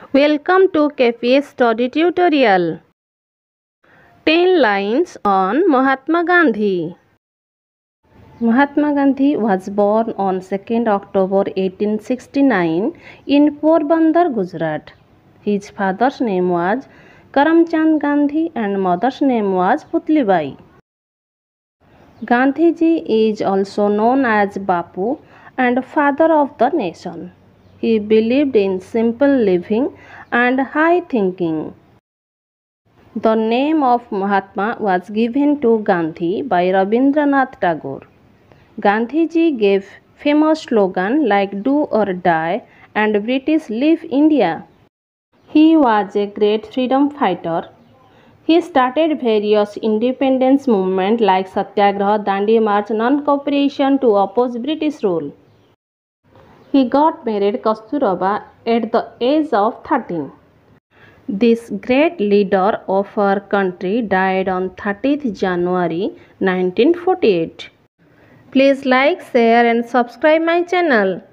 Welcome to Cafe Study Tutorial. 10 lines on Mahatma Gandhi. Mahatma Gandhi was born on 2nd October 1869 in Porbandar, Gujarat. His father's name was Karamchand Gandhi and mother's name was Putlibai. Gandhiji is also known as Bapu and father of the nation. He believed in simple living and high thinking. The name of Mahatma was given to Gandhi by Rabindranath Tagore. Gandhiji gave famous slogans like "Do or Die" and "British Leave India." He was a great freedom fighter. He started various independence movements like Satyagraha, Dandi March, non-cooperation to oppose British rule. He got married Kasturba at the age of 13. This great leader of our country died on 30th January 1948. Please like, share and subscribe my channel.